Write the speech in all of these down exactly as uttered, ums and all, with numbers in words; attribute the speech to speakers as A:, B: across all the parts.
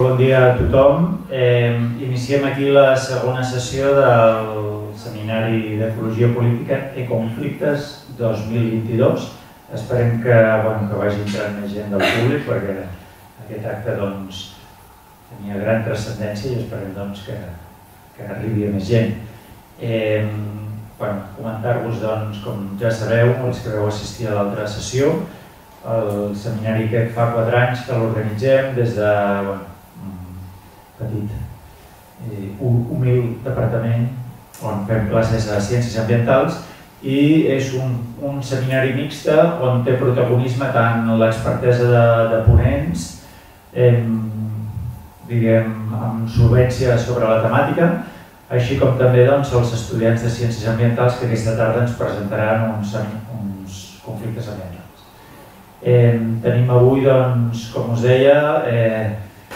A: Bon dia a tothom. Eh, iniciem aquí la segona sessió del Seminari d'Ecologia Política i Conflictes dos mil vint-i-dos. Esperem que, bueno, que vagi entrant més gent del públic perquè aquest acte doncs, tenia gran transcendència i esperem doncs, que, que arribi a més gent. Eh, bueno, comentar-vos, doncs, com ja sabeu, els que vau assistir a l'altra sessió, el seminari que fa quatre anys que l'organitzem des de bueno, un petit, eh, humil departament on fem classes a ciències ambientals i és un, un seminari mixte on té protagonisme tant l'expertesa de, de ponents, eh, diguem, amb solvència sobre la temàtica, així com també doncs, els estudiants de ciències ambientals que aquesta tarda ens presentaran uns, uns conflictes ambientals. Eh, tenim avui, doncs, com us deia, eh,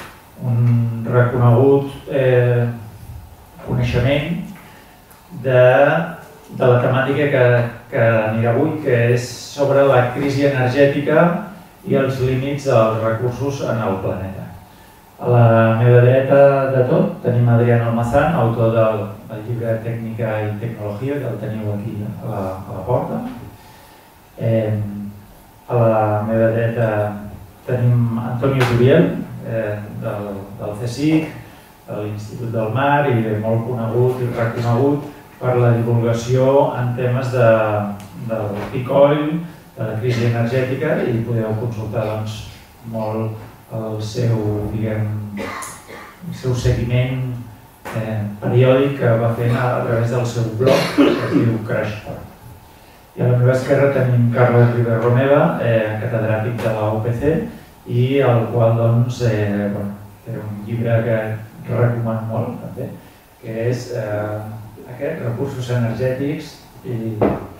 A: un reconegut eh, coneixement de, de la temàtica que, que anirà avui, que és sobre la crisi energètica i els límits dels recursos en el planeta. A la meva dreta de tot tenim Adrián Almazán, autor del, del llibre Tècnica i Tecnologia, que el teniu aquí a la, a la porta. Eh, A la meva dreta tenim Antonio Turiel, eh, del, del CSIC, de l'Institut del Mar i molt conegut i reconegut per la divulgació en temes de, del peak oil, de la crisi energètica i podeu consultar doncs, molt el seu, diguem, el seu seguiment eh, periòdic que va fent a, a través del seu blog que es diu Crash Point. I a la meva esquerra tenim Carles Ribera Romeva, eh, catedràtic de la U P C, i el qual doncs, eh, bueno, té un llibre que recomano molt, també, que és eh, aquest, Recursos energètics i,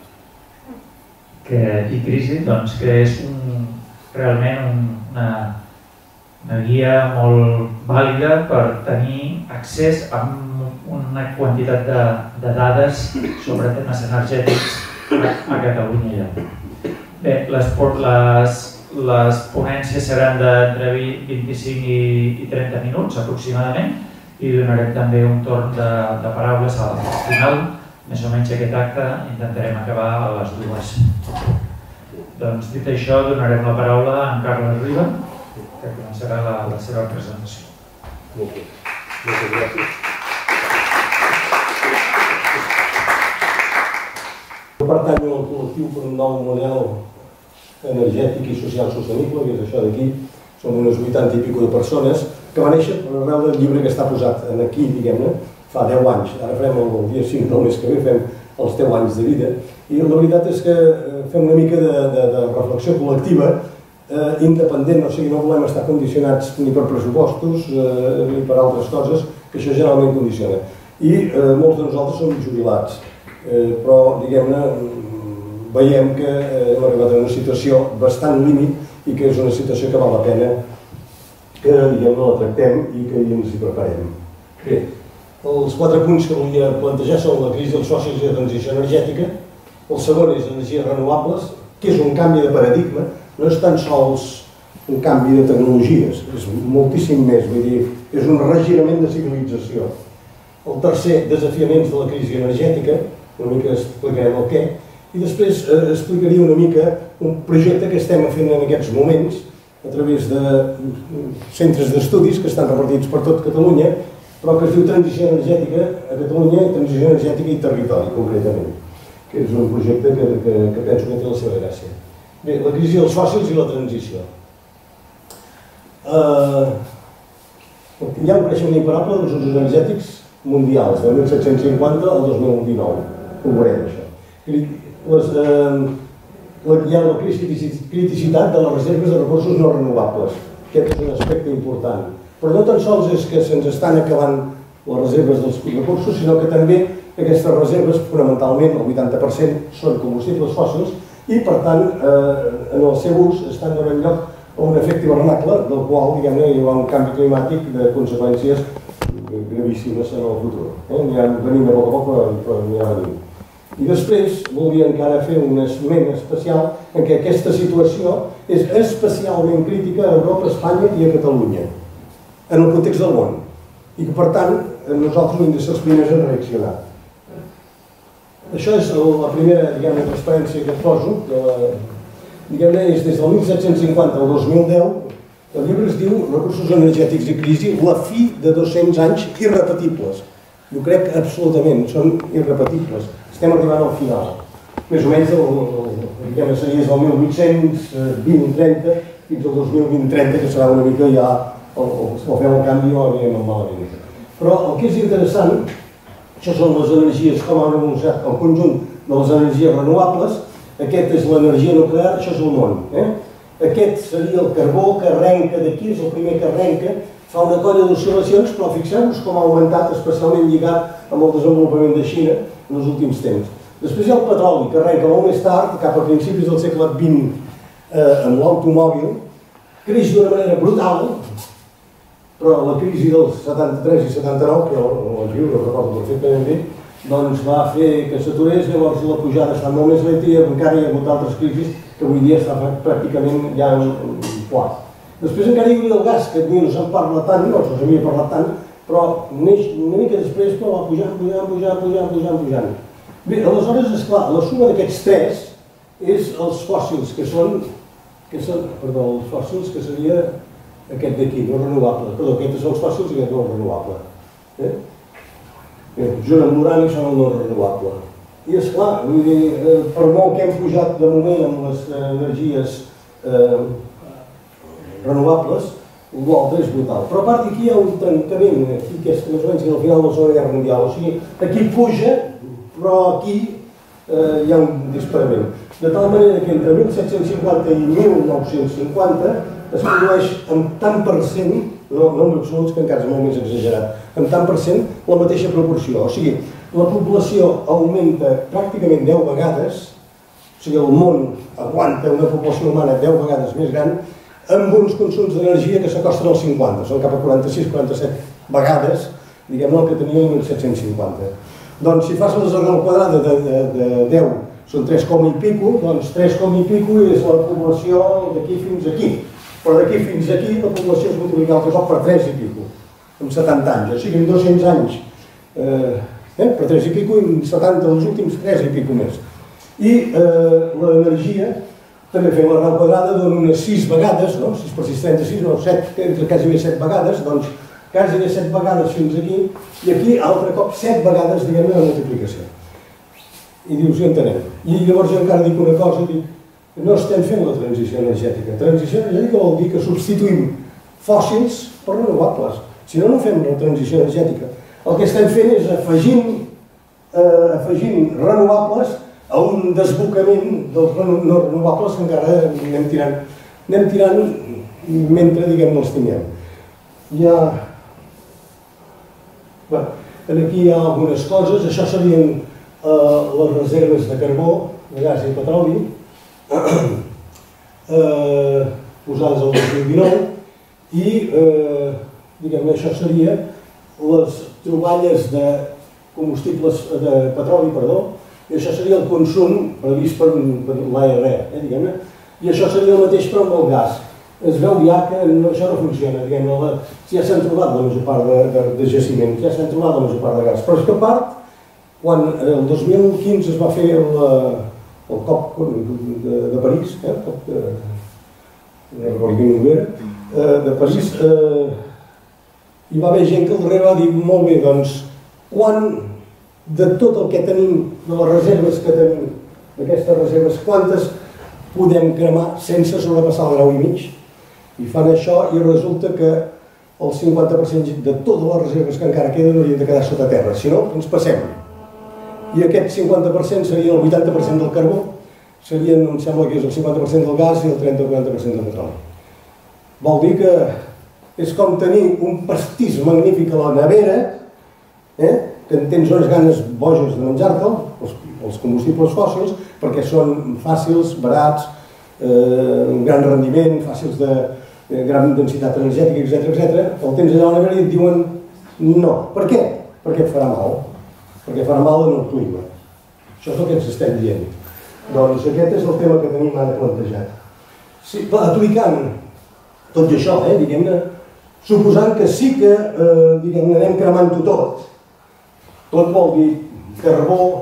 A: que, i crisi, doncs, que és un, realment un, una, una guia molt vàlida per tenir accés a una quantitat de, de dades sobre temes energètics a Catalunya ja. Bé, les, les, les ponències seran d'entre vint-i-cinc i trenta minuts aproximadament i donarem també un torn de, de paraules al final. Més o menys aquest acte intentarem acabar a les dues. Doncs dit això, donarem la paraula a en Carles Riba, que començarà la, la seva presentació.
B: Moltes, moltes gràcies. Jo pertanyo al col·lectiu per un nou model energètic i social sostenible, que és això d'aquí, som unes vuitanta i pico de persones, que va néixer per arrel del llibre que està posat aquí, diguem-ne, fa deu anys. Ara farem el dia cinc del mes que ve, fem els deu anys de vida, i la veritat és que fem una mica de, de, de reflexió col·lectiva eh, independent, o sigui, no volem estar condicionats ni per pressupostos eh, ni per altres coses, que això generalment condiciona. I eh, molts de nosaltres som jubilats. Eh, però, diguem-ne, veiem que eh, hem arribat a una situació bastant límit i que és una situació que val la pena que, diguem-ne, la tractem i que ens hi preparem. Bé, els quatre punts que volia plantejar són la crisi dels socis i la transició energètica. El segon és energies renovables, que és un canvi de paradigma, no és tan sols un canvi de tecnologies, és moltíssim més, vull dir, és un regirament de civilització. El tercer, desafiaments de la crisi energètica, una mica explicarem el què, i després eh, explicaria una mica un projecte que estem fent en aquests moments a través de centres d'estudis que estan repartits per tot Catalunya, però que es diu Transició Energètica a Catalunya i Transició Energètica i Territori, concretament, que és un projecte que, que, que penso que té la seva gràcia. Bé, la crisi dels fòssils i la transició. Uh, hi ha un creixement imparable dels usos energètics mundials, de mil set-cents cinquanta al dos mil dinou. Ho veurem, això. Les, eh, hi ha la criticitat de les reserves de recursos no renovables. Aquest és un aspecte important. Però no tan sols és que se'ns estan acabant les reserves dels recursos, sinó que també aquestes reserves, fonamentalment, el vuitanta per cent, són combustibles fòssils i, per tant, eh, en el seu ús estan donant lloc a un efecte hivernacle, del qual, diguem-ne, hi haurà un canvi climàtic de conseqüències gravíssimes en el futur. Eh? N'hi ha venint a poc a poc, però n'hi ha venint. I després volia encara fer un esment especial en què aquesta situació és especialment crítica a Europa, a Espanya i a Catalunya. en el context del món. I que, per tant, nosaltres hem de ser els primers a reaccionar. Això és la primera, diguem-ne, transparència que et poso. Diguem-ne, és des del mil set-cents cinquanta al dos mil deu. El llibre es diu Recursos energètics i crisi, la fi de dos-cents anys irrepetibles. Jo crec que absolutament són irrepetibles. Estem arribant al final. Més o menys, diguem-ne, seria del mil vuit-cents vint trenta fins al dos mil vint trenta, que serà una mica ja, si fem el canvi o anirem malament. Però el que és interessant, això són les energies, com han anunciat el conjunt de les energies renovables. Aquest és l'energia nuclear, això és el món. Aquest seria el carbó que arrenca d'aquí, és el primer que arrenca, fa una colla d'oscil·lacions, però fixeu-vos com ha augmentat, especialment lligat amb el desenvolupament de Xina en els últims temps. Després hi ha el petroli, que arrenca molt més tard, cap a principis del segle vint, amb l'automòbil, creix d'una manera brutal, però la crisi dels setanta-tres i setanta-nou, que el viure, ho recordo perfectament bé, doncs va fer que s'aturés, llavors la pujada està molt més lenta i encara hi ha hagut altres crisis que avui dia està pràcticament ja en quart. Després encara hi hauria el gas, que no se'n parla tant, no se s'havia parlat tant, però neix una mica després, però va pujant, pujant, pujant, pujant, pujant, pujant. Bé, aleshores, esclar, la suma d'aquests tres és els fòssils, que són, que són, perdó, els fòssils que seria aquest d'aquí, no renovable. Perdó, aquests són els fòssils i aquest no renovable. Eh? Junt amb l'urani són el no renovable. I esclar, vull dir, per molt que hem pujat de moment amb les energies renovables, l'altre és brutal. Però a part d'aquí hi ha un trencament, aquí aquesta més o menys al final de la Segona Guerra Mundial. O sigui, aquí puja, però aquí hi ha un disparament. De tal manera que entre mil set-cents cinquanta i mil nou-cents cinquanta es produeix amb tant per cent, no en absoluts, que encara és molt més exagerat, amb tant per cent la mateixa proporció. O sigui, la població augmenta pràcticament deu vegades, o sigui, el món aguanta una població humana deu vegades més gran, amb uns consums d'energia que s'acosten als cinquanta, són cap a quaranta-sis quaranta-set vegades, diguem-ne, el que tenia el mil set-cents cinquanta. Doncs si fas les arrel quadrada de deu, són tres coma i pico, doncs tres coma i pico és la població d'aquí fins aquí. Però d'aquí fins aquí la població es multiplica altre cop per tres i pico, amb setanta anys. O sigui, en dos-cents anys per tres i pico i en setanta els últims tres i pico més. I l'energia, també fent l'arrel quadrada, dona unes sis vegades, no? sis per sis, trenta-sis, no, set, quasi bé set vegades, doncs quasi bé set vegades fins aquí, i aquí altre cop set vegades, diguem-ne, de multiplicació. I dius, ja entenem. I llavors jo encara dic una cosa, dic, no estem fent la transició energètica. Transició energètica vol dir que substituïm fòssils per renovables. Si no, no fem la transició energètica. El que estem fent és afegint, eh, afegint renovables a un desbocament dels no renovables que encara anem tirant, anem tirant mentre, diguem, els tinguem. Hi ha... Bé, aquí hi ha algunes coses. Això serien eh, les reserves de carbó, de gas i petroli, eh, posades el dos mil dinou, i eh, diguem-ne, això seria les troballes de combustibles de petroli, perdó, i això seria el consum previst per, per l'A R E, eh, diguem-ne, i això seria el mateix però amb el gas. Es veu ja que no, això no funciona, diguem-ne, ja s'han trobat la major part de, de, de jaciments, ja s'han trobat la major part de gas, però és que a part, quan el dos mil quinze es va fer el, el COP de, de París, eh, el COP de, de, de, de París, eh, hi va haver gent que al darrere va dir, molt bé, doncs, quan de tot el que tenim, de les reserves que tenim, d'aquestes reserves, quantes podem cremar sense sobrepassar el grau i mig? I fan això i resulta que el cinquanta per cent de totes les reserves que encara queden haurien de quedar sota terra, si no, ens passem. I aquest cinquanta per cent seria el vuitanta per cent del carbó, serien, em sembla que és el cinquanta per cent del gas i el trenta o quaranta per cent del petroli. Vol dir que és com tenir un pastís magnífic a la nevera, eh? que en tens unes ganes boges de menjar-te'l, els, els combustibles fòssils, perquè són fàcils, barats, eh, un gran rendiment, fàcils de, de gran densitat energètica, etcètera, etcètera. El tens allà a la nevera i et diuen no. Per què? Perquè et farà mal. Perquè farà mal en el clima. Això és el que ens estem dient. Doncs aquest és el tema que tenim ara plantejat. Sí, aplicant tot això, eh, diguem-ne, suposant que sí que, diguem, anem cremant-ho tot. Tot vol dir carbó,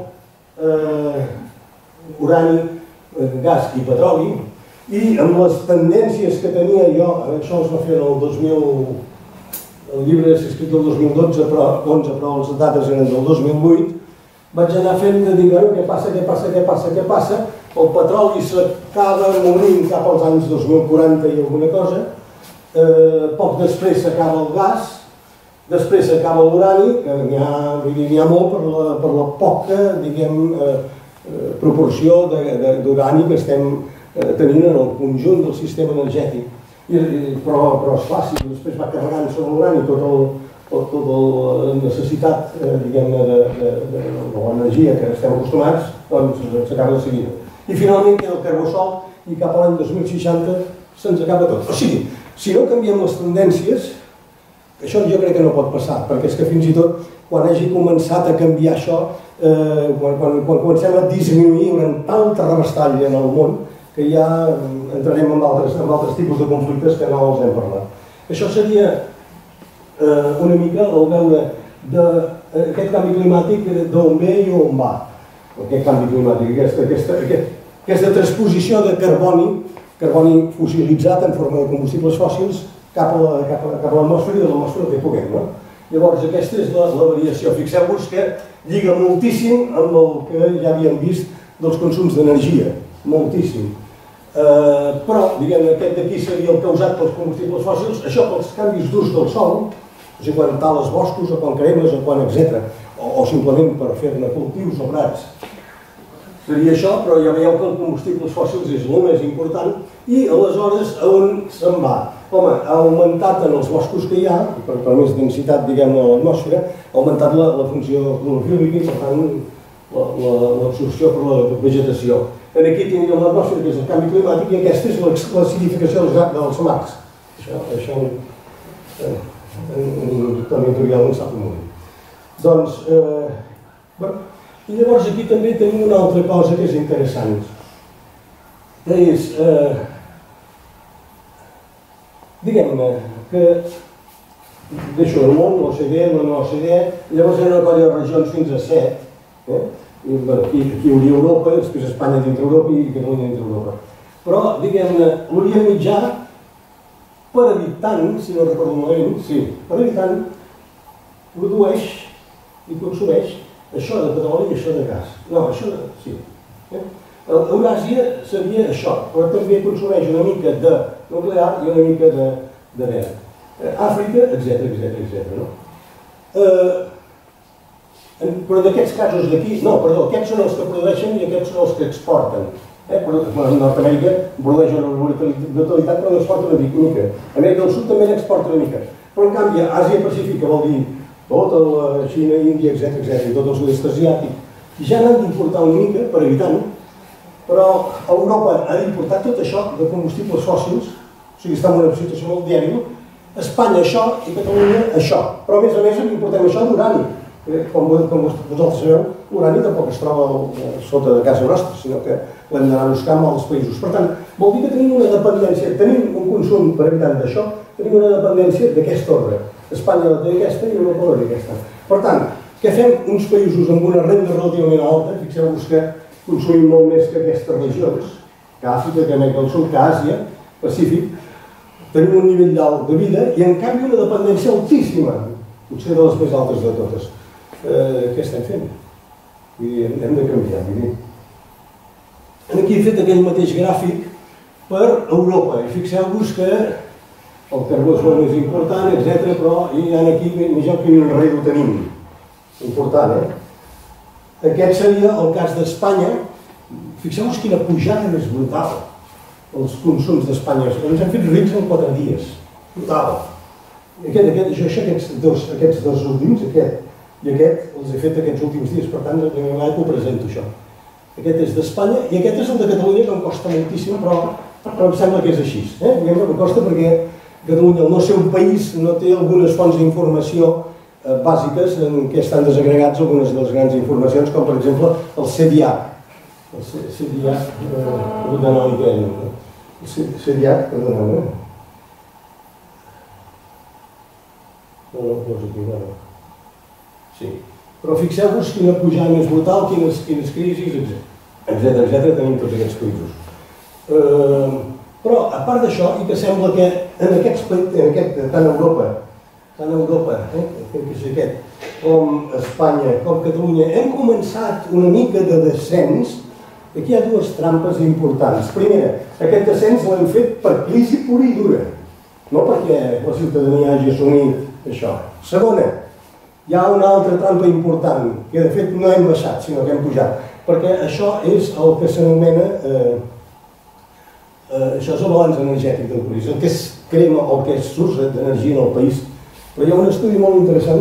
B: urani, gas i petroli, i amb les tendències que tenia jo, això es va fer el dos mil... el llibre és escrit el dos mil dotze, però onze, però les dates eren del dos mil vuit, vaig anar fent de dir, què passa, què passa, què passa, què passa, el petroli s'acaba morint cap als anys dos mil quaranta i alguna cosa, poc després s'acaba el gas, després s'acaba l'urani, que n'hi ha molt per la poca, diguem, proporció d'urani que estem tenint en el conjunt del sistema energètic. Però, esclar, si després va carregant sobre l'urani tota la necessitat, diguem-ne, de l'energia que estem acostumats, doncs s'acaba de seguida. I finalment queda el carbó sol i cap a l'any dos mil seixanta se'ns acaba tot. O sigui, si no canviem les tendències, això jo crec que no pot passar, perquè és que fins i tot quan hagi començat a canviar això, quan comencem a disminuir un tal terrabastall en el món, que ja entrarem en altres tipus de conflictes que no els hem parlat. Això seria una mica el veure d'aquest canvi climàtic d'on ve i on va. Aquest canvi climàtic, aquesta transposició de carboni, carboni fossilitzat en forma de combustibles fòssils cap a l'atmosfera i de l'atmosfera que puguem. Llavors aquesta és la variació. Fixeu-vos que lliga moltíssim amb el que ja havíem vist dels consums d'energia, moltíssim. Però, diguem, aquest d'aquí seria el causat pels combustibles fòssils, això pels canvis d'ús del sòl, o sigui, quan tales boscos o quan cremes o quan etcètera, o simplement per fer-ne cultius o prats. Seria això, però ja veieu que els combustibles fòssils és el més important i aleshores on se'n va? Home, ha augmentat en els boscos que hi ha, per més densitat, diguem, a l'atmosfera, ha augmentat la funció clorofílica i, per tant, l'absorció per la vegetació. Aquí tindríem l'atmosfera, que és el canvi climàtic, i aquesta és l'acidificació dels mars. Això en territorial en sap molt. Doncs, i llavors aquí també tenim una altra cosa que és interessant, que és, diguem-ne, que deixo el món, l'O C D E, la no O C D E, llavors hi ha una colla de regions fins a set, aquí hi hauria Europa, després Espanya dintre Europa i Catalunya dintre Europa. Però, diguem-ne, l'Orient Mitjà, per habitant, si no recordo malament, sí, per habitant, produeix i consumeix això de petroli i això de gas. No, això de... sí. Euràsia seria això, però també consumeix una mica de nuclear i una mica de verd. Àfrica, etcètera, etcètera, etcètera. Però d'aquests casos d'aquí, no, perdó, aquests són els que produeixen i aquests són els que exporten. Nord-Amèrica produeix una totalitat però n'exporta una mica. Amèrica del Sud també n'exporta una mica. Però en canvi, Àsia-Pacífica vol dir tota la Xina, Índia, etcètera, i tot el sud-est asiàtic, ja n'han d'importar una mica per habitant, però Europa ha d'importar tot això de combustibles fòssils, o sigui, està en una situació molt dèbil, Espanya això i Catalunya això. Però a més a més importem això d'urani. Com vosaltres sabeu, l'urani tampoc es troba sota de casa nostra, sinó que l'hem d'anar a buscar en altres països. Per tant, vol dir que tenim una dependència, tenim un consum per habitant d'això, tenim una dependència d'aquest ordre. Espanya la té aquesta i Europa la té aquesta. Per tant, què fem uns països amb una renda relativament alta? Fixeu-vos que consumim molt més que aquestes regions, que Àfrica, que Amèrica del Sud, que Àsia, Pacífic, tenim un nivell d'alt de vida i en canvi una dependència altíssima, potser de les més altes de totes. Què estem fent? Hem de canviar. Aquí he fet aquell mateix gràfic per Europa i fixeu-vos que el carbó és molt més important, etcètera, però hi ha aquí, vegeu quin rei ho tenim. Important, eh? Aquest seria el cas d'Espanya. Fixeu-vos quina pujada més brutal els consums d'Espanya. Ens hem fet rics en quatre dies. Brutal. Aquests dos últims, aquest i aquest, els he fet aquests últims dies, per tant, la primera vegada que ho presento, això. Aquest és d'Espanya i aquest és el de Catalunya, que em costa moltíssim, però em sembla que és així. Em costa perquè Catalunya, al no ser un país, no té algunes fonts d'informació bàsiques en què estan desagregats algunes de les grans informacions, com per exemple el C D I A C. El C D I A C, perdoneu, el C D I A C, perdoneu, No, no, posa aquí, no, no. Sí. Però fixeu-vos quina pujada més brutal, quines, quines crisis, etcètera, etcètera, tenim tots aquests països. Eh, però, a part d'això, i que sembla que en aquest, en aquest tant Europa, tant Europa, eh, que és aquest, com Espanya, com Catalunya, hem començat una mica de descens. Aquí hi ha dues trampes importants. Primera, aquest descens l'hem fet per crisi pura i dura, no perquè la ciutadania hagi assumit això. Segona, hi ha una altra trampa important, que de fet no hem baixat, sinó que hem pujat, perquè això és el que s'anomena, eh, eh, això és el balanç energètic del país, el que es crema o el que es s'usa d'energia en el país. Però hi ha un estudi molt interessant,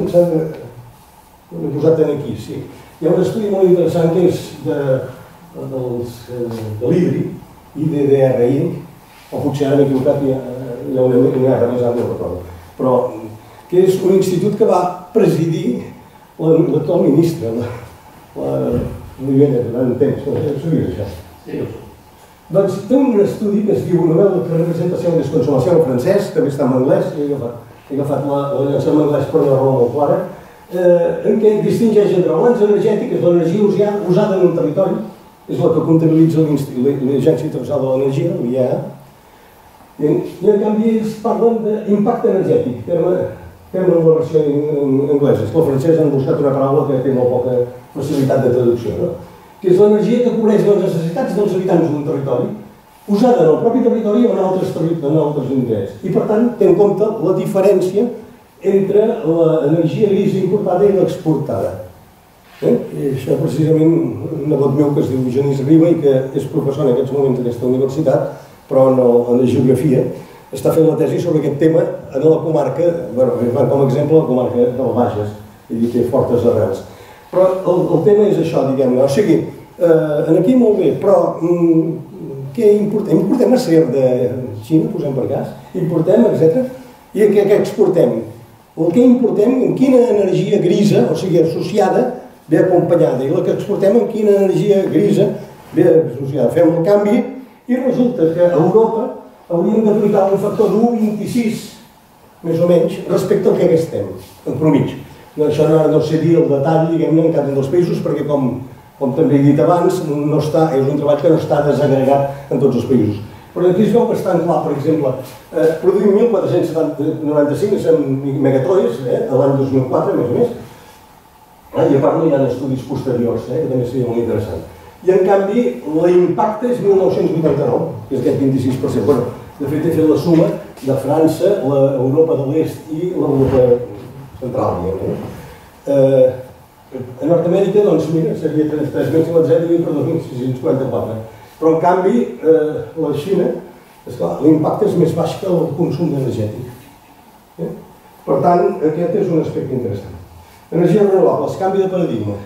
B: l'he posat aquí, sí. Hi ha un estudi molt interessant que és de, dels, de l'I D R I, I D D R I, o potser ara m'he equivocat, hi ha, hi ha una mica més ara, no ho recordo, però que és un institut que va presidir l'actual ministre, la, la Olivella, durant un temps, no sabies això? Sí. Doncs té un estudi que es diu Novel de representació de desconsolació en francès, també està en anglès, he agafat, he agafat la, la llança en anglès per una raó molt clara, eh, en què distingeix entre balanç energètic, és l'energia usada en un territori, és la que comptabilitza l'Agència Internacional de l'Energia, l'I E A, i, i en canvi ells parlen d'impacte energètic, terme, terme en la versió anglesa. La francesa han buscat una paraula que té molt poca facilitat de traducció, no? Que és l'energia que cobreix les necessitats dels habitants d'un territori, usada en el propi territori o en altres, en altres indrets. I per tant té en compte la diferència entre l'energia grisa importada i l'exportada. Eh? I això precisament un nebot meu que es diu Genís Riba i que és professor en aquests moments d'aquesta universitat, però en, el, en la geografia, està fent la tesi sobre aquest tema en la comarca, bueno, com a exemple la comarca del Bages, i té fortes arrels. Però el, el tema és això, diguem-ne, o sigui, eh, aquí molt bé, però mm, què importem? Importem acer de Xina, posem per cas, importem, etcètera. I què, què exportem? El que importem, en quina energia grisa, o sigui, associada, ve acompanyada, i la que exportem, en quina energia grisa ve associada. Fem el canvi i resulta que a Europa hauríem d'aplicar un factor d'u coma vint-i-sis, més o menys, respecte al que gastem, en promig. No, això no, no sé dir el detall, diguem-ne, en cada un dels països, perquè com, com també he dit abans, no està, és un treball que no està desagregat en tots els països. Però aquí es veu bastant clar, per exemple, eh, produïm mil quatre-cents noranta-cinc megatois, eh, l'any dos mil quatre, més o més, eh, i a part no hi ha estudis posteriors, eh, que també seria molt interessant. I en canvi, l'impacte és mil nou-cents vuitanta-nou, que és aquest vint-i-sis per cent. Bueno, de fet, he fet la suma de França, l'Europa de l'Est i l'Europa central, diguem-ne. Eh, a Nord-Amèrica, doncs, mira, seria tres mil cinquanta-set i per dos mil sis-cents quaranta-quatre. Però, en canvi, eh, la Xina, esclar, l'impacte és més baix que el consum energètic. Eh? Per tant, aquest és un aspecte interessant. Energies renovables, canvi de paradigma.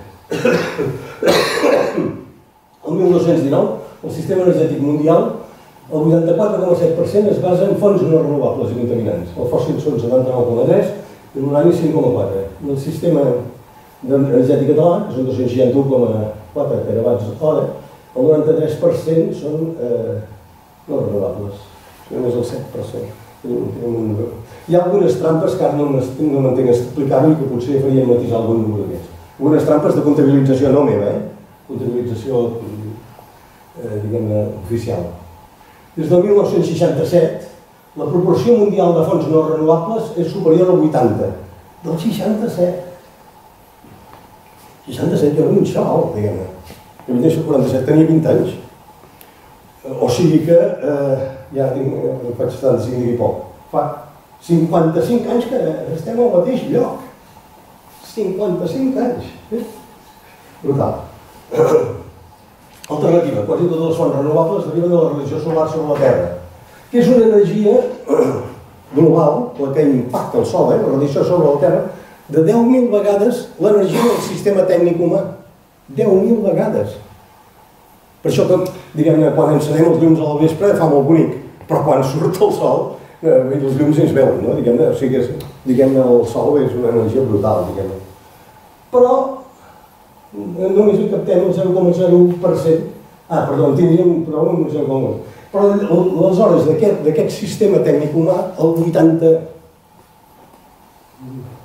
B: El mil nou-cents dinou, el sistema energètic mundial, el vuitanta-quatre coma set per cent es basa en fonts no renovables i contaminants. El fòssil són setanta-nou coma tres i l'urani cinc coma quatre. El sistema energètic català, que són dos-cents seixanta-u coma quatre terawatts hora, el noranta-tres per cent són eh, no renovables, només el set per cent. Hi ha algunes trampes que ara no m'entenc explicar-ho i que potser farien matisar algun número d'aquests. Algunes trampes de comptabilització no meva, eh? Comptabilització, eh, diguem-ne, oficial. Des del mil nou-cents seixanta-set, la proporció mundial de fonts no renovables és superior al vuitanta. Del seixanta-set. seixanta-set, jo era un xaval, diguem-ne. Jo vaig néixer al quaranta-set, tenia vint anys. O sigui que, eh, ja tinc, faig setanta-cinc i poc. Fa cinquanta-cinc anys que estem al mateix lloc. cinquanta-cinc anys. Eh? Brutal. Alternativa, quasi totes les fonts renovables deriven de la radiació solar sobre la Terra, que és una energia global, la que impacta el Sol, eh, la radiació sobre la Terra, de deu mil vegades l'energia del sistema tècnic humà. deu mil vegades. Per això, diguem-ne, quan encenem els llums al vespre fa molt bonic, però quan surt el Sol, eh, els llums ens veuen, no? Diguem-ne, o sigui, diguem-ne, el Sol és una energia brutal, diguem-ne. Però només hi captem el zero coma zero u per cent. Ah, perdó, en tindríem prou amb el zero coma u. Però aleshores d'aquest sistema tècnic humà, el vuitanta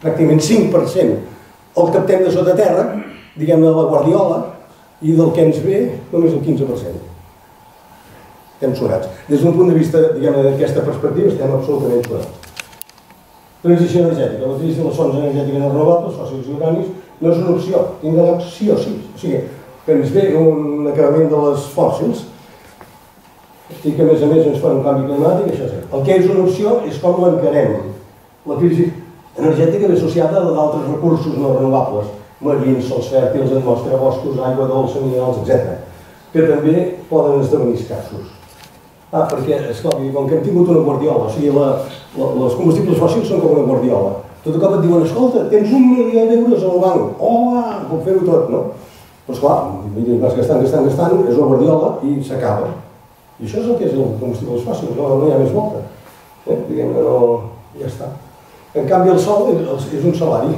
B: pràcticament cinc per cent el captem de sota terra, diguem-ne de la guardiola, i del que ens ve només el quinze per cent. Estem sonats. Des d'un punt de vista, diguem-ne, d'aquesta perspectiva, estem absolutament sonats. Transició energètica. La crisi de les fonts energètiques no renovables, fòssils i uranis, no és una opció, tindrà lloc sí o sí. O sigui, que ens ve un acabament de les fòssils, i que a més a més ens fa un canvi climàtic, això sí. El que és una opció és com l'encarem. La crisi energètica ve associada a d'altres recursos no renovables, marins, sols fèrtils, atmosfera, boscos, aigua dolça, minerals, etcètera, que també poden esdevenir escassos. Ah, perquè, esclar, com que hem tingut una guardiola, o sigui, els combustibles fòssils són com una guardiola. Tot cop et diuen, escolta, tens un milió d'euros al banc, oh, puc fer-ho tot, no? Però esclar, vas gastant, gastant, gastant, és una guardiola i s'acaba. I això és el que és el combustibles fòssils, no hi ha més volta. Diguem-ne, no... ja està. En canvi, el sol és un salari.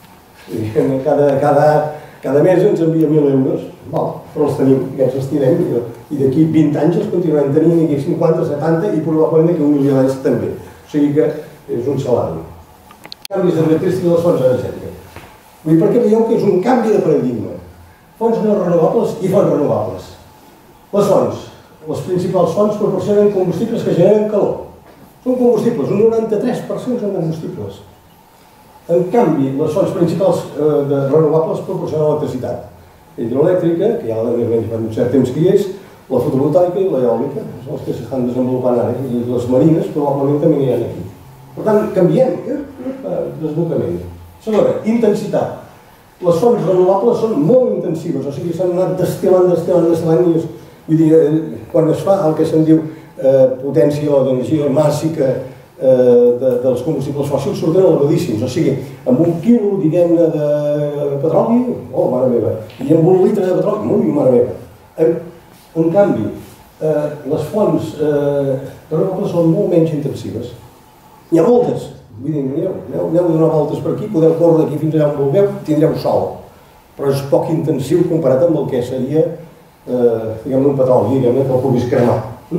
B: Cada mes ens envia mil euros, però els tenim, aquests els tirem, i d'aquí vint anys els continuem tenint, i d'aquí cinquanta, setanta, i probablement d'aquí un milió d'anys també. O sigui que és un salari. Canvis d'electricitat de les fonts energètiques. Vull dir, perquè veieu que és un canvi de paradigma. Fonts no renovables i fonts renovables. Les fonts. Les principals fonts proporcionen combustibles que generen calor. Són combustibles, un noranta-tres per cent són combustibles. En canvi, les fonts principals de renovables proporcionen electricitat. Hidroelèctrica, que ja més o menys fa un cert temps que hi és, la fotovoltaica i l'eòlica, són les que s'estan desenvolupant ara, i les marines probablement també n'hi ha aquí. Per tant, canviem, desbocament. Segona, intensitat. Les fonts renovables són molt intensives, o sigui, s'han anat destilant, destilant, destilant, i vull dir, quan es fa el que se'n diu potència o d'energia màssica dels combustibles fòssils surten elevadíssims, o sigui, amb un quilo, diguem-ne, de petroli, oh, mare meva, i amb un litre de petroli, ui, mare meva. En canvi, les fonts renovables són molt menys intensives. N'hi ha moltes, vull dir, aneu a donar voltes per aquí, podeu córrer d'aquí fins allà on vulgueu, tindreu sol, però és poc intensiu comparat amb el que seria diguem-ne un petroli, diguem-ne, que el puguis cremar.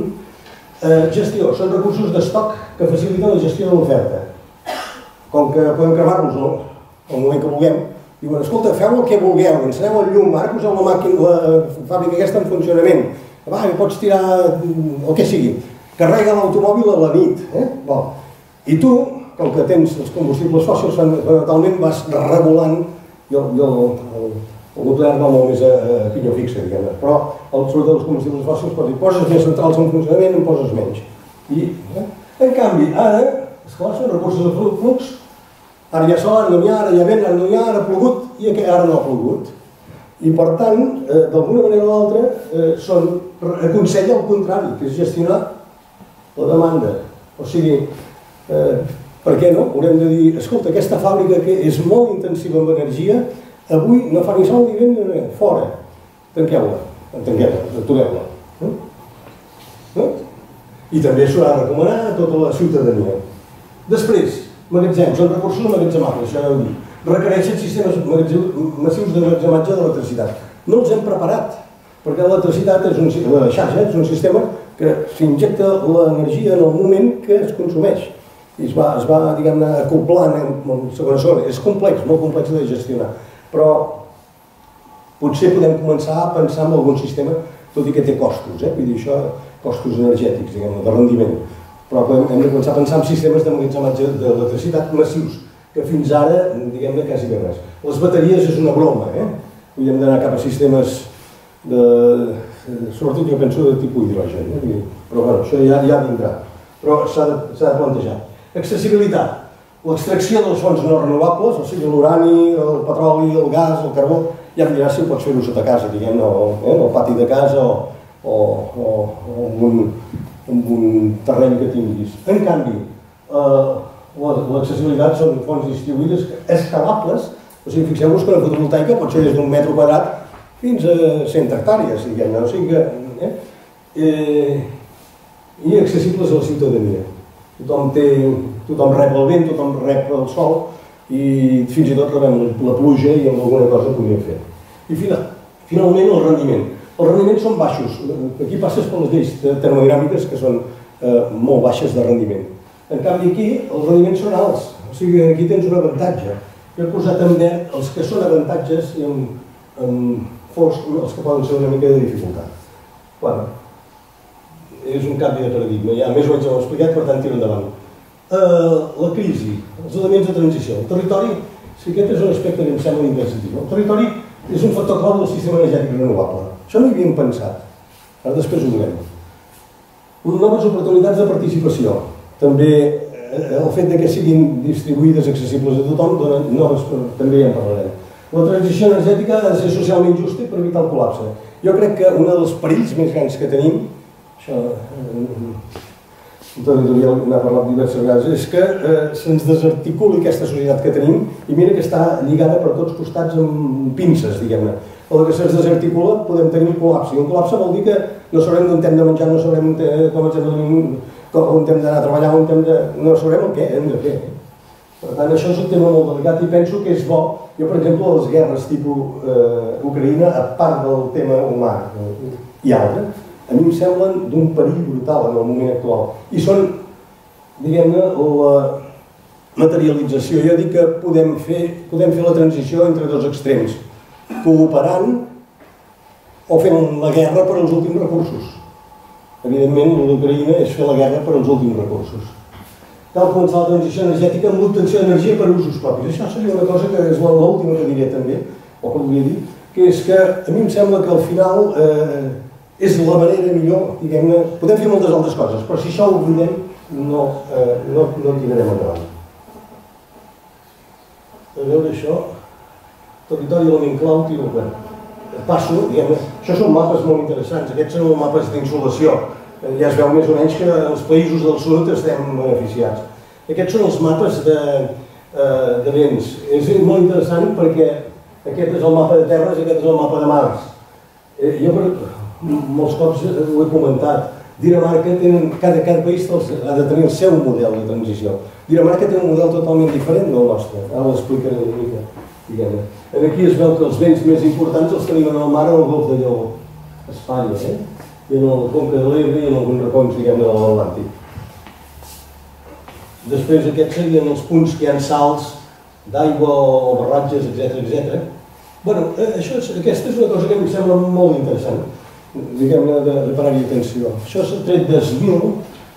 B: Gestió, són recursos d'estoc que faciliten la gestió de l'oferta. Com que podem cremar-los al moment que vulguem, diuen, escolta, feu el que vulgueu, enceneu el llum, ara poseu la màquina, la fàbrica aquesta en funcionament, va, pots tirar el que sigui, carrega l'automòbil a la nit, i tu, com que tens els combustibles fòssils, fonamentalment vas regulant i el el nuclear va molt més a pinyó fixa, diguem-ne, però sobretot els combustibles fòssils pots dir, poses més centrals en funcionament, en poses menys. I, en canvi, ara, esclar, són recursos de flux, ara hi ha sol, ara no n'hi ha, ara hi ha vent, ara no n'hi ha, ara ha plogut, i ara no ha plogut. I per tant, d'alguna manera o l'altra, aconsella el contrari, que és gestionar la demanda. O sigui, per què no? Haurem de dir, escolta, aquesta fàbrica que és molt intensiva en energia, avui no fa ni sol ni vent, fora. Tanqueu-la, tanqueu-la, atureu-la. I també s'haurà de recomanar a tota la ciutadania. Després, magatzems, són recursos emmagatzemables, això ja ho dic. Requereixen sistemes massius d'emmagatzematge d'electricitat. No els hem preparat, perquè l'electricitat és un, la xarxa és un sistema que s'injecta l'energia en el moment que es consumeix. I es va, es va diguem-ne, acoplant en segona segona. És complex, molt complex de gestionar. Però potser podem començar a pensar en algun sistema, tot i que té costos, eh? Vull dir, això, costos energètics, diguem-ne, de rendiment. Però hem de començar a pensar en sistemes d'emmagatzematge d'electricitat massius, que fins ara, diguem-ne, quasi bé res. Les bateries és una broma, eh? Hem d'anar cap a sistemes de... sobretot jo penso de tipus hidrogen, eh? Però bueno, això ja, ja vindrà. Però s'ha de, de plantejar. Accessibilitat. L'extracció de les fonts no renovables, o sigui, l'urani, el petroli, el gas, el carbó, ja em diràs si pots fer-ho sota casa, diguem-ne, eh, en el pati de casa o, o, o, o en, un, en un terreny que tinguis. En canvi, eh, l'accessibilitat són fonts distribuïdes escalables, o sigui, fixeu-vos que la fotovoltaica pot ser des d'un metre quadrat fins a cent hectàrees, diguem-ne, o sigui que... Eh, eh, i accessibles a la ciutadania. Tothom té... Tothom rep el vent, tothom rep el sol i fins i tot rebem la pluja i amb alguna cosa podríem fer. I finalment el rendiment. Els rendiments són baixos. Aquí passes per les lleis termodinàmiques que són molt baixes de rendiment. En canvi aquí els rendiments són alts, o sigui aquí tens un avantatge. Jo he posat en verd els que són avantatges i en fosc els que poden ser una mica de dificultat. Bueno, és un canvi de paradigma, ja més o menys ho he explicat, per tant tiro endavant. La crisi, els elements de transició. El territori, si aquest és un aspecte que em sembla interessantíssim. El territori és un factor clau del sistema energètic renovable. Això no hi havíem pensat. Ara després ho veurem. Noves oportunitats de participació. També el fet que siguin distribuïdes accessibles a tothom, també ja en parlarem. La transició energètica ha de ser socialment justa per evitar el col·lapse. Jo crec que un dels perills més grans que tenim, això Antoni Duriel n'ha parlat diverses vegades, és que se'ns desarticuli aquesta societat que tenim i mira que està lligada per tots costats amb pinces, diguem-ne. O que se'ns desarticula podem tenir un col·lapse. I un col·lapse vol dir que no sabrem on hem de menjar, no sabrem on hem d'anar a treballar, no sabrem el què hem de fer. Per tant, això és un tema molt delicat i penso que és bo. Jo, per exemple, les guerres tipus Ucraïna, a part del tema humà i altre, a mi em semblen d'un perill brutal en el moment actual. I són, diguem-ne, la materialització. Jo dic que podem fer la transició entre dos extrems, cooperant o fent la guerra per als últims recursos. Evidentment, l'Ucraïna és fer la guerra per als últims recursos. Cal començar la transició energètica amb l'obtenció d'energia per usos propis. Això seria una cosa que és l'última que diré també, o que volia dir, que és que a mi em sembla que al final és la manera millor, diguem-ne, podem fer moltes altres coses, però si això ho oblidem no tirarem endavant. A veure això, territori element clau, tiro bé. Passo, diguem-ne, això són mapes molt interessants, aquests són mapes d'insolació. Ja es veu més o menys que els països del sud estem beneficiats. Aquests són els mapes de vents. És molt interessant perquè aquest és el mapa de terres i aquest és el mapa de mars. Jo molts cops ho he comentat. Dinamarca, cada país ha de tenir el seu model de transició. Dinamarca té un model totalment diferent del nostre. Ara l'explicaré una mica. Aquí es veu que els vents més importants els tenim en el mar o al golf de Lleó, a Espanya, i en el Conca de l'Ebre i en alguns racons, diguem-ne, de l'Atlàntic. Després aquests serien els punts que hi ha salts d'aigua o barratges, etcètera. Bé, aquesta és una cosa que em sembla molt interessant, diguem-ne, de parar-hi atenció. Això és el tret d'Esmil,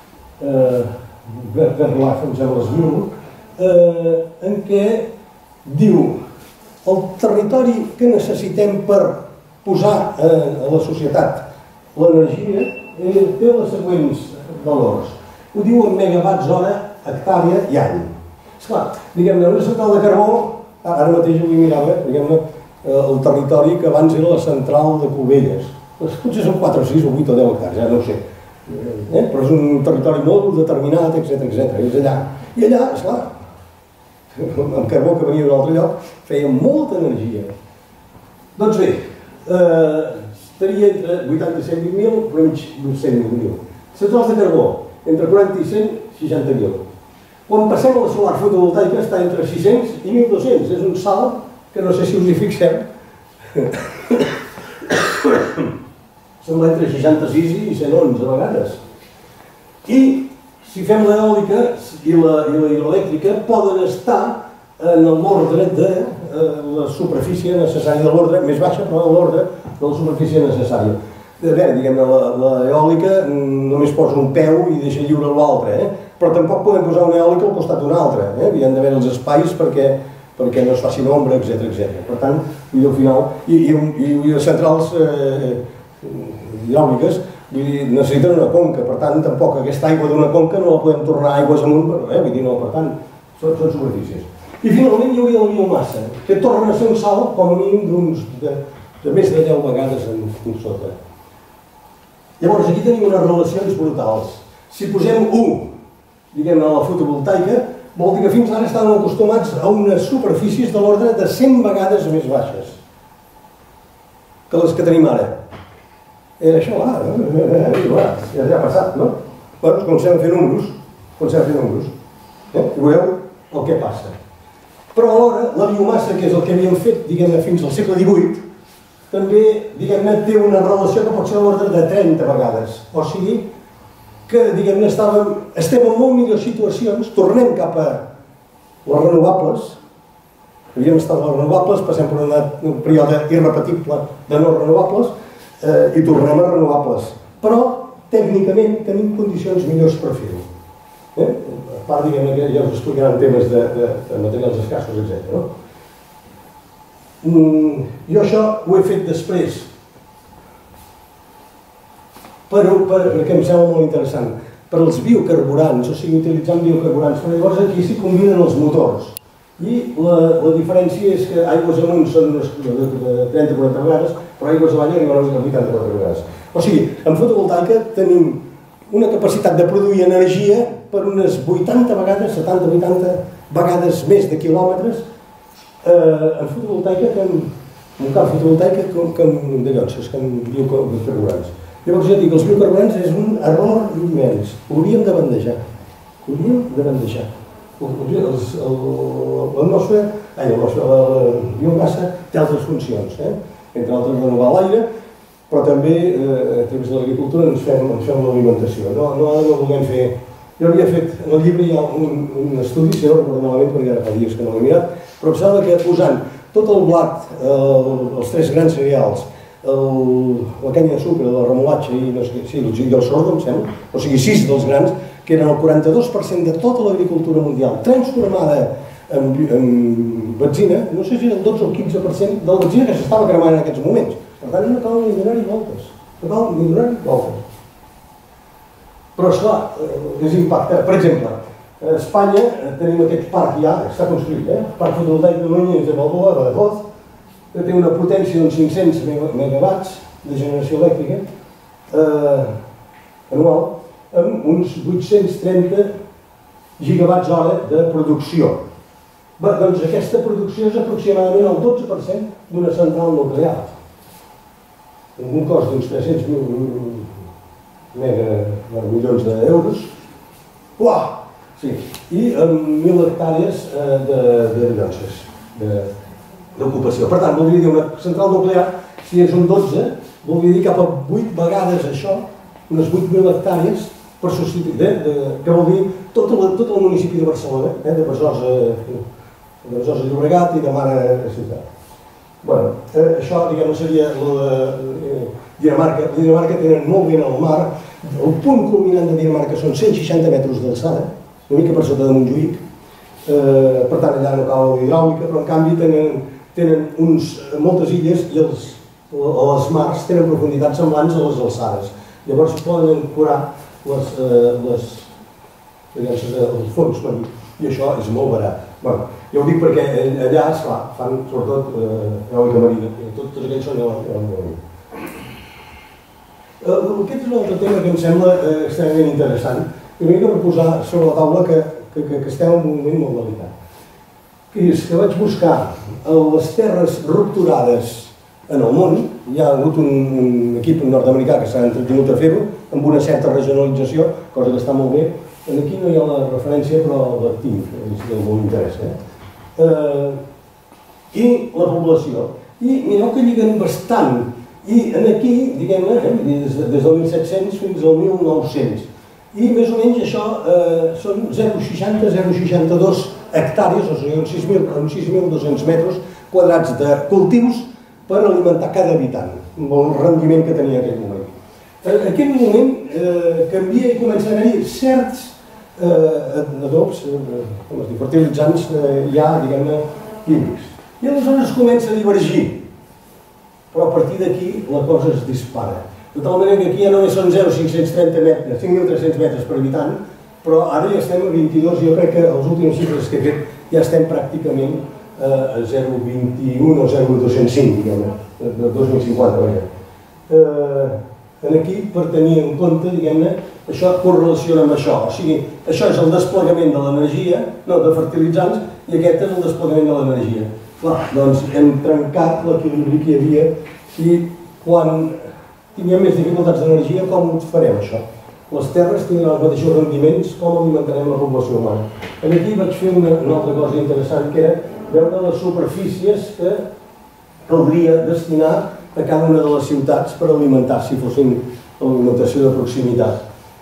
B: Verlach, em sembla Esmil, en què diu el territori que necessitem per posar a la societat l'energia té les següents valors. Ho diu en megawatts hora, hectàrea i any. Esclar, diguem-ne, una central de carbó, ara mateix avui mirava, diguem-ne, el territori que abans era la central de Cubelles. Potser són quatre, sis o vuit o deu hectàrees, ja no ho sé. Però és un territori molt determinat, etcètera. És allà. I allà, esclar, amb carbó que venia d'un altre lloc, feia molta energia. Doncs bé, estaria entre vuitanta i cent vint mil, però mig d'uns cent mil. Centrals de carbó, entre quaranta i cent, seixanta mil. Quan passem a la solar fotovoltaica està entre sis-cents i mil dos-cents. És un salt que no sé si us hi fixem. Sembla entre seixanta-sis i cent onze vegades. I si fem l'eòlica i la hidroelèctrica poden estar en l'ordre de la superfície necessària, de l'ordre més baixa, però en l'ordre de la superfície necessària. A veure, diguem-ne, l'eòlica només posa un peu i deixa lliure l'altre, però tampoc podem posar una eòlica al costat d'una altra. Hi han d'haver els espais perquè no es facin ombra, etcètera. Per tant, al final, i les centrals hidràuliques necessiten una conca, per tant, tampoc aquesta aigua d'una conca no la podem tornar aigües amunt, vull dir, no, per tant, són superfícies. I finalment hi hauria la biomassa, que torna a ser un salt com a mínim de més de deu vegades en sota. Llavors, aquí tenim unes relacions brutals. Si posem u, diguem-ne, a la fotovoltaica, vol dir que fins ara estàvem acostumats a unes superfícies de l'ordre de cent vegades més baixes que les que tenim ara. Era això, ja ha passat, no? Doncs comencem a fer números, comencem a fer números, i veureu el que passa. Però alhora, la biomassa, que és el que havíem fet, diguem-ne, fins al segle divuit, també, diguem-ne, té una relació que pot ser de l'ordre de trenta vegades. O sigui, que, diguem-ne, estem en molt millors situacions, tornem cap a les renovables, havíem estat a les renovables, passem per un període irrepetible de no renovables i tornem a renovables. Però, tècnicament, tenim condicions millors per fer-ho. A part, diguem-ne, que ja us explicaran temes de materials escassos, etcètera. Jo això ho he fet després, perquè em sembla molt interessant, per als biocarburants, o sigui, utilitzant biocarburants, perquè llavors aquí s'hi combinen els motors. I la diferència és que aigües amunt són unes trenta a quaranta vegades, però aigües avall arriben a unes vuitanta a quaranta vegades. O sigui, en fotovoltaica tenim una capacitat de produir energia per unes vuitanta vegades, setanta a vuitanta vegades més de quilòmetres en fotovoltaica que en camp fotovoltaica que en de llonces, que en biocarburants. Llavors ja dic, els biocarburants és un error immens. Hauríem de bandejar. Hauríem de bandejar. L'atmosfera, la biomassa té altres funcions, entre altres renovar l'aire, però també a través de l'agricultura ens fem l'alimentació. No vulguem fer... Jo havia fet, en el llibre hi ha un estudi, si no recordo malament, perquè ara fa dies que no l'he mirat, però em sembla que posant tot el blat, els tres grans cereals, la canya de sucre, la remolatxa i el sordo, em sembla, o sigui, sis dels grans, que eren el quaranta-dos per cent de tota l'agricultura mundial, transformada en benzina, no sé si era el dotze o quinze per cent de la benzina que s'estava cremant en aquests moments. Per tant, no cal ni donar-hi voltes. No cal ni donar-hi voltes. Però, esclar, és impacte. Per exemple, a Espanya tenim aquest parc ja, està construït, el parc fotovoltaic de Núñez de Balboa, de Badajoz, que té una potència d'uns cinc-cents megawatts de generació elèctrica anual, amb uns vuit-cents trenta gigawatts hora de producció. Doncs aquesta producció és aproximadament el dotze per cent d'una central nuclear, amb un cost d'uns tres-cents milions d'euros, i amb mil hectàrees de llonces d'ocupació. Per tant, voldria dir, una central nuclear, si és un dotze, voldria dir cap a vuit vegades això, unes vuit mil hectàrees per substituir, que vol dir tot el municipi de Barcelona, de Besòs a Llobregat i de Mar a Ciutat. Bé, això, diguem-ne, seria Dinamarca. Dinamarca tenen molt ben al mar, el punt culminant de Dinamarca són cent seixanta metres d'alçada, una mica per sota de Montjuïc, per tant allà no cal hidràulica, però en canvi tenen moltes illes i les mars tenen profunditats semblants a les alçades. Llavors poden ancorar els fons marí, i això és molt barat. Ja ho dic perquè allà, esclar, fan sobretot eòlica marina, tots aquells són eòlica marina. Aquest és un altre tema que em sembla extremament interessant, i una mica per posar sobre la taula que estem en un moment molt delicat. Que és que vaig buscar les terres rupturades en el món, hi ha hagut un equip nord-americà que s'ha entretingut a fer-ho, amb una certa regionalització, cosa que està molt bé. Aquí no hi ha la referència, però la tinc, si algú m'interessa. I la població. I mireu que lliguen bastant. I aquí, diguem-ne, des del mil set-cents fins al mil nou-cents. I més o menys això són zero coma seixanta a zero coma seixanta-dos hectàrees, o sigui, uns sis mil dos-cents metres quadrats de cultius per alimentar cada habitant, amb el rendiment que tenia en aquell moment. En aquell moment canvia i comença a haver-hi certs adobs, com es diu, fertilitzants ja, diguem-ne, químics. I aleshores comença a divergir, però a partir d'aquí la cosa es dispara. De tal manera que aquí ja només són zero coma cinc-cents trenta metres, cinc mil tres-cents metres per habitant, però ara ja estem a vint-i-dos, jo crec que els últims xifres que he fet ja estem pràcticament a zero coma vint-i-un o zero coma dos-cents cinc, diguem-ne, de dos mil cinquanta, vaja. Aquí, per tenir en compte, diguem-ne, això correlaciona amb això, o sigui, això és el desplegament de l'energia, no, de fertilitzants, i aquest és el desplegament de l'energia. Clar, doncs hem trencat l'equilibri que hi havia i quan tinguem més dificultats d'energia, com ho farem, això? Les terres tindran els mateixos rendiments, com alimentarem la població humana. Aquí vaig fer una altra cosa interessant, que era veure les superfícies que caldria destinar a cada una de les ciutats per alimentar, si fossin alimentació de proximitat.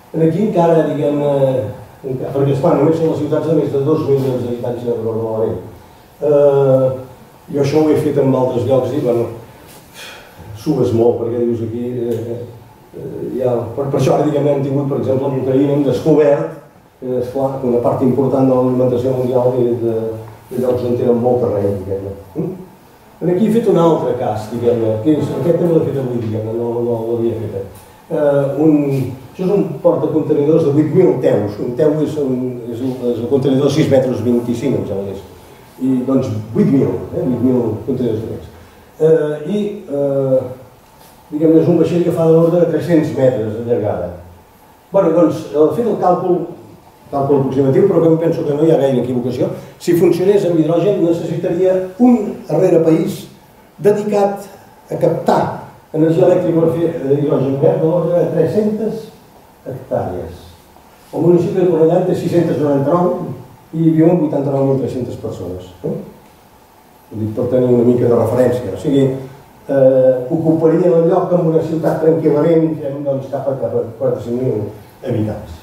B: Aquí encara, diguem, perquè esclar, només són les ciutats de més de dos milions d'habitants, si no recordo malament. Jo això ho he fet en altres llocs i, bueno, subes molt, perquè dius aquí, per això ara, diguem, hem tingut, per exemple, en Ucraïna hem descobert, esclar, una part important de l'alimentació mundial de llocs on tenen molt terreny, diguem-ne. Aquí he fet un altre cas, diguem-ne, que és, aquest també l'he fet avui, diguem-ne, no l'havia fet. Això és un port de contenidors de vuit mil teus. Un teu és un contenidor de sis metres vint-i-cinc, em sembla que és. I doncs vuit mil, vuit mil contenidors d'aquests. I, diguem-ne, és un vaixell que fa de l'ordre de tres-cents metres de llargada. Bé, doncs, he fet el càlcul, càlcul aproximatiu, però que em penso que no hi ha gaire equivocació. Si funcionés amb hidrogen, necessitaria un darrere país dedicat a captar energia elèctrica per fer hidrogen verd de l'ordre de tres-centes hectàrees. El municipi de Cornellà té sis-centes noranta-nou i hi viuen vuitanta-nou mil tres-centes persones. Ho dic per tenir una mica de referència. O sigui, ocuparien el lloc en una ciutat tranquil·lament cap a quatre-cinc mil habitants.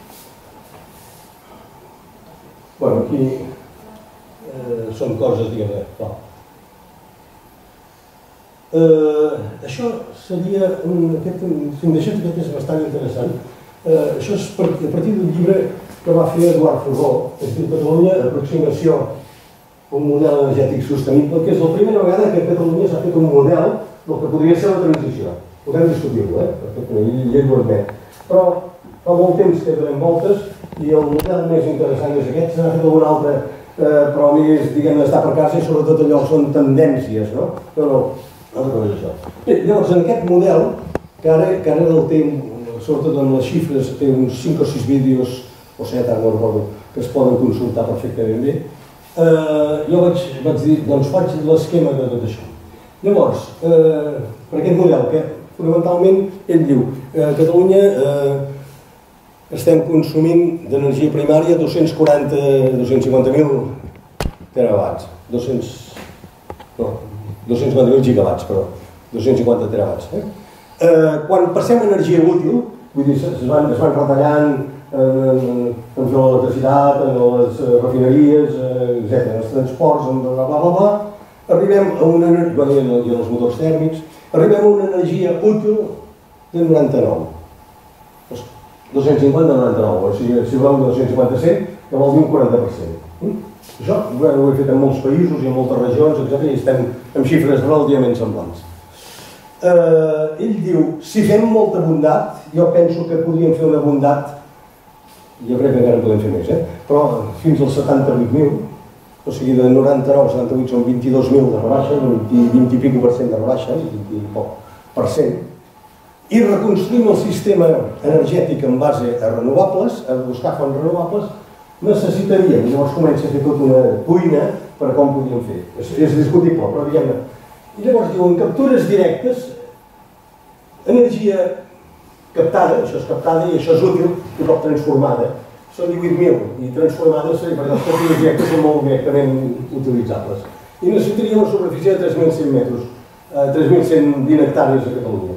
B: Bé, aquí són coses, diguem-ne, clar. Això seria, si em deixes, aquest és bastant interessant. Això és a partir d'un llibre que va fer Eduard Fogó, que es diu Catalunya, aproximació a un model energètic sostenible, que és la primera vegada que a Catalunya s'ha fet un model del que podria ser la transició. Podem discutir-ho, i ell ho admet. Però fa molt temps que donem voltes i el model més interessant és aquest, se n'ha fet algun altre, però més, diguem, d'estar per casa i sobretot allò són tendències, no? Però no recordo això. Bé, llavors, en aquest model, que ara el té, sobretot amb les xifres, té uns cinc o sis vídeos, o set, ara no recordo, que es poden consultar perfectament bé, jo vaig dir, doncs faig l'esquema de tot això. Llavors, per aquest model, que fonamentalment ell diu, a Catalunya estem consumint d'energia primària dos-cents quaranta, dos-cents cinquanta mil terawatts, dos-cents, no, dos-cents cinquanta mil gigawatts, perdó, dos-cents cinquanta terawatts. Quan passem energia útil, vull dir, es van retallant en l'electricitat, en les refineries, etcètera, en els transports, en bla bla bla bla, arribem a una energia, i en els motors tèrmics, arribem a una energia útil de noranta-nou. dos-cents cinquanta a noranta-nou, o sigui, si volem dos-cents cinquanta a cent, que vol dir un quaranta per cent. Això ho he fet en molts països i en moltes regions, etcètera, i estem amb xifres relativament semblants. Ell diu, si fem molta bondat, jo penso que podríem fer una bondat, jo crec que encara en podem fer més, però fins als setanta-vuit mil, o sigui, de noranta-nou a setanta-vuit són vint-i-dos mil de rebaixa, vint i pico per cent de rebaixa, vint i poc per cent, i reconstruïm el sistema energètic en base a renovables, a buscar fonts renovables, necessitaríem, llavors comença a fer tota una cuina per com ho podríem fer. És discutible, però diguem-ne. I llavors diuen captures directes, energia captada, això és captada i això és útil, i cop transformada. Són divuit mil, i transformades perquè les captures directes són molt directament utilitzables. I necessitaríem una superfície de tres mil cent metres, tres mil cent vint hectàrees a Catalunya.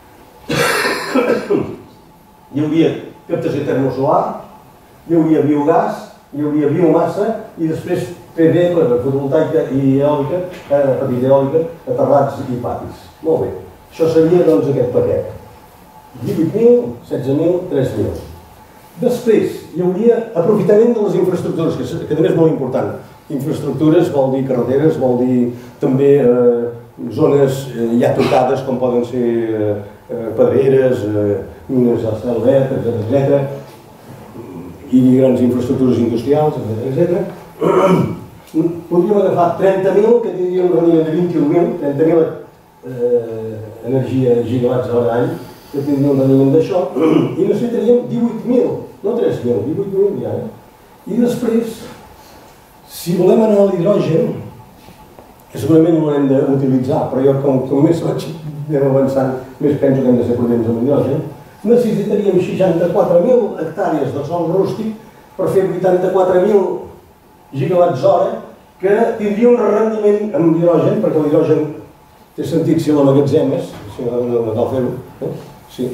B: Hi hauria captació termosolar, hi hauria biogàs, hi hauria biomassa i després P V, fotovoltaica i eòlica, petita eòlica, aterrats i patis. Molt bé. Això seria, doncs, aquest paquet. divuit mil, setze mil, tres mil. Després, hi hauria aprofitament de les infraestructures, que també és molt important. Infraestructures vol dir carreteres, vol dir també zones ja tocades, com poden ser pedreres, mines a cel obert, etcètera, i grans infraestructures industrials, etcètera. Podríem agafar trenta mil, que tindria un rendiment de vint-i-un mil, trenta mil energia gigawatts a l'any, que tindria un rendiment d'això, i necessitaríem divuit mil, no tres mil, divuit mil ja. I després, si volem anar a l'hidrogen, que segurament ho hem d'utilitzar, però jo com més vaig avançant, més penso que hem de ser prudents amb l'hidrogen, necessitaríem seixanta-quatre mil hectàrees de sòl rústic per fer vuitanta-quatre mil gigawatts hora, que tindria un rendiment amb l'hidrogen, perquè l'hidrogen té sentit si l'amagatzemes, si no cal fer-ho,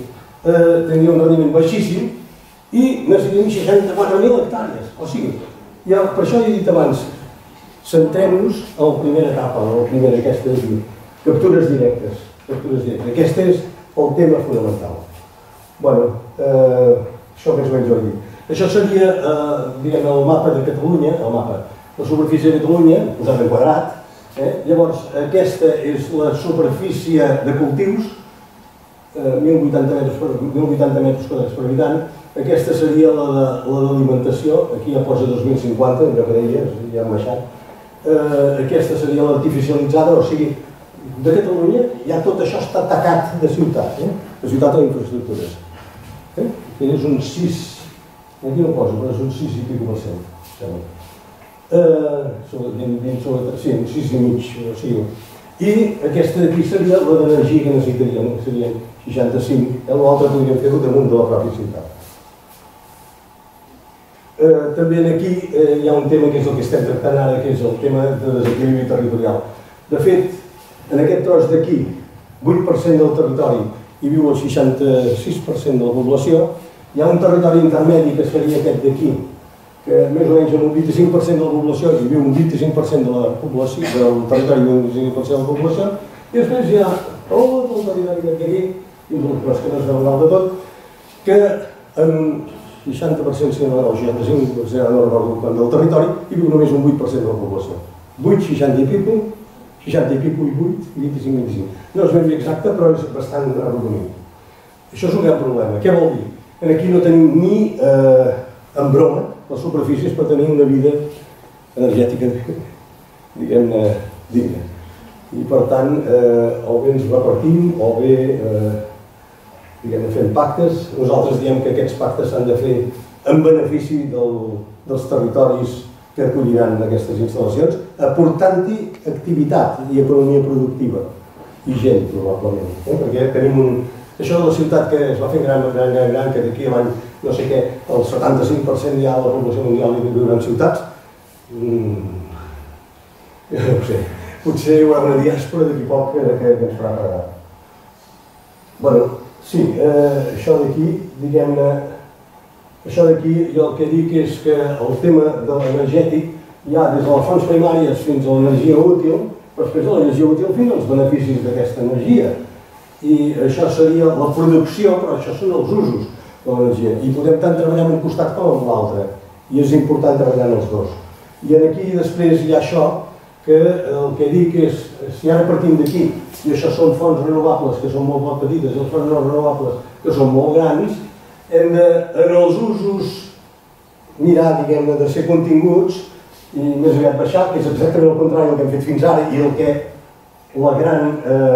B: tindria un rendiment baixíssim i necessitem seixanta-quatre mil hectàrees. O sigui, per això he dit abans, centrem-nos en la primera etapa, en la primera aquesta d'aquí, captures directes. Aquest és el tema fonamental. Bé, això més o menys ho he dit. Això seria, diguem, el mapa de Catalunya, el mapa, la superfície de Catalunya, posat en quadrat. Llavors, aquesta és la superfície de cultius, mil vuitanta metres quadrats per habitant. Aquesta seria la d'alimentació, aquí ja posa dos mil cinquanta, allò que deia, ja hem baixat. Aquesta seria l'artificialitzada, o sigui, de Catalunya ja tot això està tacat de ciutat, de ciutat o d'infraestructures. És un sis, aquí no poso, però és un sis i pico per cent, sembla. Sí, un sis i mig, o sigui. I aquesta d'aquí seria la d'energia que necessitaríem, que serien seixanta-cinc, l'altre podríem fer-ho damunt de la pròpia ciutat. També aquí hi ha un tema que és el que estem tractant ara, que és el tema de desequilibri territorial. De fet, en aquest tros d'aquí, vuit per cent del territori hi viu el seixanta-sis per cent de la població. Hi ha un territori intermedi que seria aquest d'aquí, que més o menys amb un vint-i-cinc per cent de la població hi viu un vint-i-cinc per cent de la població, del territori un vint-i-cinc per cent de la població, i després hi ha tot el territori d'aquí, i els que no es veuen de tot, que en seixanta per cent, o seixanta-cinc per cent, no recordo quant del territori, hi viu només un vuit per cent de la població. vuit, seixanta i pico, seixanta i pico i vuit, vint-i-cinc, vint-i-cinc. No és ben bé exacte, però és bastant arrodonit. Això és un gran problema. Què vol dir? Aquí no tenim ni, en broma, les superfícies per tenir una vida energètica, diguem-ne, digna. I per tant, o bé ens repartim, o bé diguem-ne, fem pactes. Nosaltres diem que aquests pactes s'han de fer en benefici dels territoris que acolliran aquestes instal·lacions, aportant-hi activitat i economia productiva i gent, probablement. Perquè tenim un... Això de la ciutat que es va fer gran, gran, gran, gran, que d'aquí a l'any, no sé què, el setanta-cinc per cent ja de la població mundial viure en ciutats, no ho sé, potser hi haurà una diàspora d'aquí poc que ens farà pagar. Bé, sí, això d'aquí, diguem-ne, això d'aquí jo el que dic és que el tema de l'energètic hi ha des de les fonts primàries fins a l'energia útil, però després de l'energia útil fins als beneficis d'aquesta energia. I això seria la producció, però això són els usos de l'energia. I podem tant treballar en un costat com en l'altre. I és important treballar en els dos. I aquí després hi ha això, que el que dic és, si ara partim d'aquí, i això són fonts renovables que són molt petites, i les fonts no renovables que són molt grans, hem de, en els usos, mirar, diguem-ne, de ser continguts i més aviat baixar, que és exactament el contrari del que hem fet fins ara i el que la gran,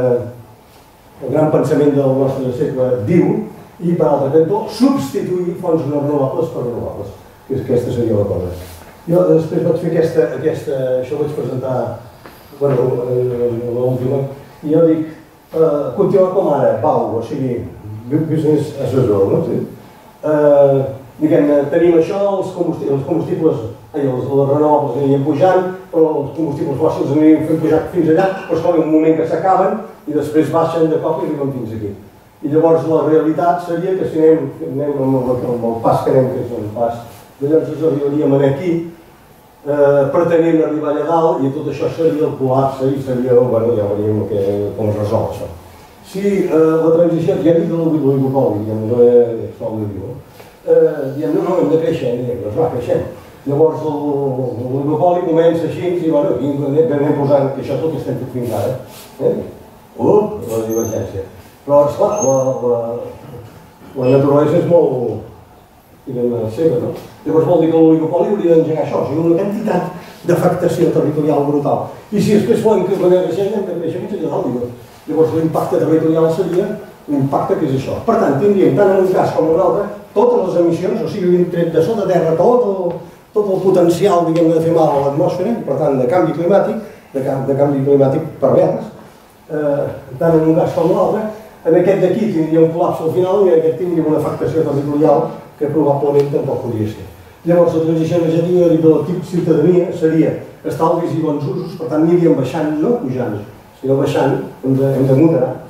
B: eh, el gran pensament del nostre segle diu, i per altre cantó, substituir fonts no renovables per renovables, que aquesta seria la cosa. Jo després vaig fer aquesta, aquesta això ho vaig presentar, bueno, l'última, i jo dic, eh, continuar com ara, Pau, o sigui, business as usual, no? Sí? Eh, diguem-ne, tenim això, els combustibles, els combustibles, ai, els, les renovables anirien pujant, però els combustibles fòssils anirien fent pujar fins allà, però és com un moment que s'acaben i després baixen de cop i arriben fins aquí. I llavors la realitat seria que si anem, anem amb, el, amb el pas que anem, que és el pas, llavors ens arribaríem aquí, eh, pretenent arribar allà dalt, i tot això seria el col·lapse i seria, bueno, ja veuríem que, com es resol això. Si eh, la transició, ja hem dit de l'oligopoli, ja no és sol de dir, eh, diem, no, no, hem de créixer, diem, doncs va, creixem. Llavors l'oligopoli comença així, i bueno, aquí anem posant que això és el que estem fet fins ara. Eh? Up, la divergència. Però, esclar, la, la, la naturalesa és molt, diguem-ne, seva, no? Llavors vol dir que l'oligopoli hauria d'engegar això, o sigui, una quantitat d'afectació territorial brutal. I si després volem que la creixem, hem de créixer fins allà dalt. Llavors l'impacte territorial seria l'impacte que és això. Per tant, tindríem tant en un cas com en un altre totes les emissions, o sigui, hem tret de sota terra tot el, tot el potencial, diguem-ne, de fer mal a l'atmosfera, per tant, de canvi climàtic, de, de canvi climàtic pervers, eh, tant en un cas com en l'altre. En aquest d'aquí tindria un col·lapse al final i en aquest tindria una afectació territorial que probablement tampoc podria ser. Llavors, la transició energètica de la tip ciutadania seria estalvis i bons usos, per tant, aniríem baixant, no pujant, sinó baixant, hem de, hem de moderar.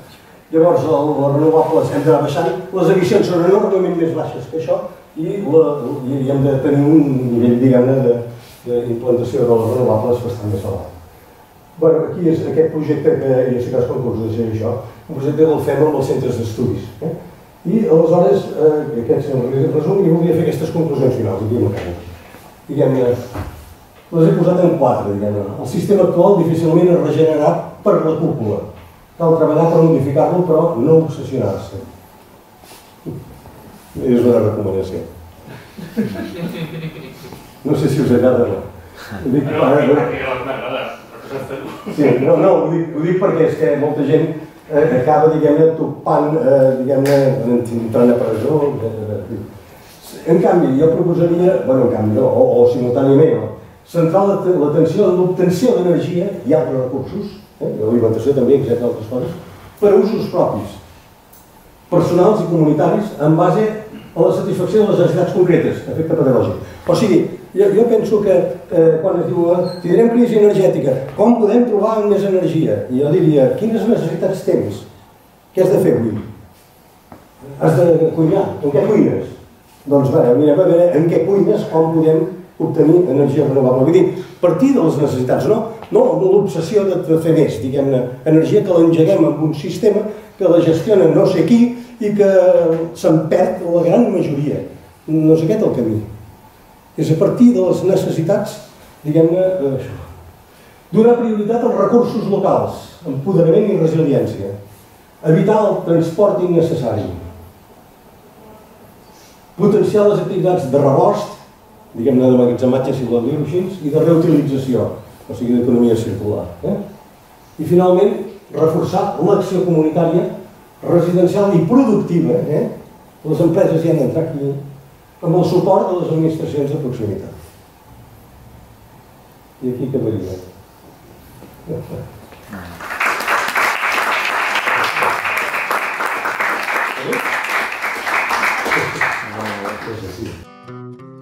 B: Llavors, les renovables hem d'anar baixant, les emissions són enormement més baixes que això i hem de tenir un nivell, diguem-ne, d'implantació de les renovables bastant més elevat. Bé, aquí és aquest projecte que ja sé que es concursos de això, un projecte el fem amb els centres d'estudis. I aleshores, aquest és el resum, i voldria fer aquestes conclusions finals, aquí mecàniques. Diguem-ne, les he posat en quatre, diguem-ne. El sistema actual difícilment es regenerarà per la cúpula. Cal treballar per modificar-lo, però no obsessionar-se. És una recomanació. No sé si us agrada o no.
C: No, a mi m'agrada.
B: Sí, no, no, ho dic perquè és que molta gent acaba, diguem-ne, topant, diguem-ne, entrant a presó. En canvi, jo proposaria, bueno, en canvi, o simultàniament, centrar l'atenció en l'obtenció d'energia i altres recursos, l'alimentació també, etcètera, altres coses, per a usos propis, personals i comunitaris, en base a la satisfacció de les necessitats concretes, efecte pedagògic. O sigui, jo penso que quan es diu tindrem crisi energètica, com podem trobar més energia? I jo diria, quines necessitats tens? Què has de fer avui? Has de cuinar. En què cuines? Doncs bé, mirem a veure en què cuines, com podem obtenir energia renovable. Vull dir, partir de les necessitats, no? No l'obsessió de fer més, diguem-ne, energia que l'engeguem en un sistema que la gestiona no sé qui i que se'n perd la gran majoria. No és aquest el camí. És a partir de les necessitats, diguem-ne, això. Donar prioritat als recursos locals, empoderament i resiliència. Evitar el transport innecessari. Potenciar les activitats de rebost, diguem-ne d'emmagatzematge, si volem dir-ho així, i de reutilització, o sigui, d'economia circular. I finalment, reforçar l'acció comunitària, residencial i productiva. Les empreses hi han d'entrar aquí, amb el suport de les administracions de proximitat. I aquí quedaria. Gràcies.